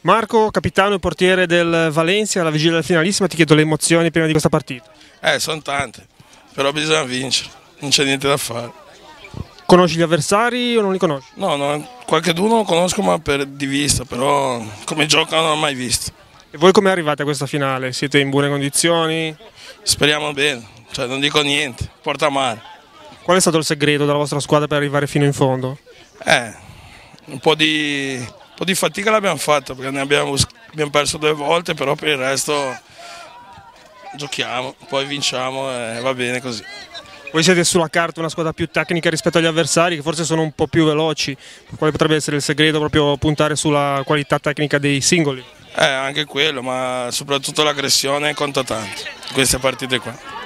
Marco, capitano e portiere del Valencia, alla vigilia del finalissima, ti chiedo le emozioni prima di questa partita. Sono tante, però bisogna vincere, non c'è niente da fare. Conosci gli avversari o non li conosci? No, qualcheduno lo conosco ma di vista, però come giocano non l'ho mai visto. E voi come arrivate a questa finale? Siete in buone condizioni? Speriamo bene, cioè non dico niente, porta male. Qual è stato il segreto della vostra squadra per arrivare fino in fondo? Un po' di fatica l'abbiamo fatta perché abbiamo perso 2 volte, però per il resto giochiamo, poi vinciamo e va bene così. Voi siete sulla carta una squadra più tecnica rispetto agli avversari che forse sono un po' più veloci. Quale potrebbe essere il segreto, proprio puntare sulla qualità tecnica dei singoli? Anche quello, ma soprattutto l'aggressione conta tanto in queste partite qua.